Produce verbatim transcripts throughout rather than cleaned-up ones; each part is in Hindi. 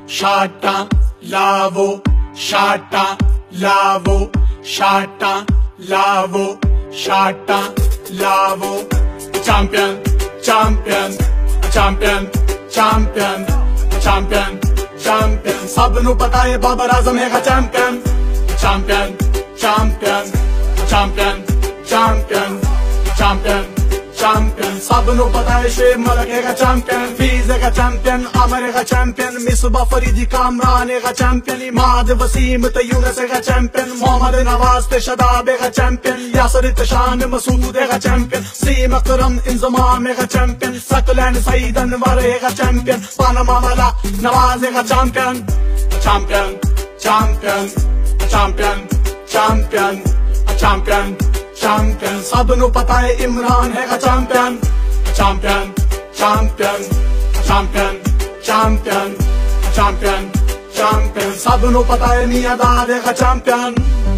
Shata, lavo, shata, lavo, shata, lavo, shata, lavo. Champion, champion, champion, champion, champion, champion. सब नू पता है बाबर आजम है champion, champion, champion, champion, champion, champion, champion. सब नू पता है शेर मलक है champion, फीज है champion, अमर है champion, मिसबा फरीदी कामरान है champion, इमाद वसीम तयूनस है champion, मोहम्मद नवाज ते शदाब है champion, यासर तशान मसूद है champion, सीम अकरम इंजमाम है champion, सकलैन सईद अनवर है champion, पानमा वाला नवाज है champion, champion, champion, champion, champion, champion, champion. सब नू पता है इमरान है champion, champion, champion, champion, champion, champion, champion. सब नू पता है मियां दाद है champion,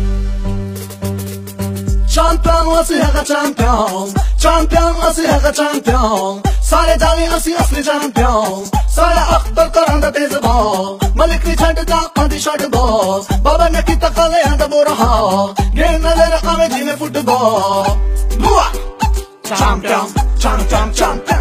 champion असली है champion, champion असली है champion. सारे जाने असली असली champion, सारे अख्तर करांदा तेज बॉल, मलिक नी छड़ दा आंदी शॉट बॉल, बाबा ने की तकाले आंदा बोरा हा, गेम नजर आवे जिने फुटबॉल. Champion, champion, champion.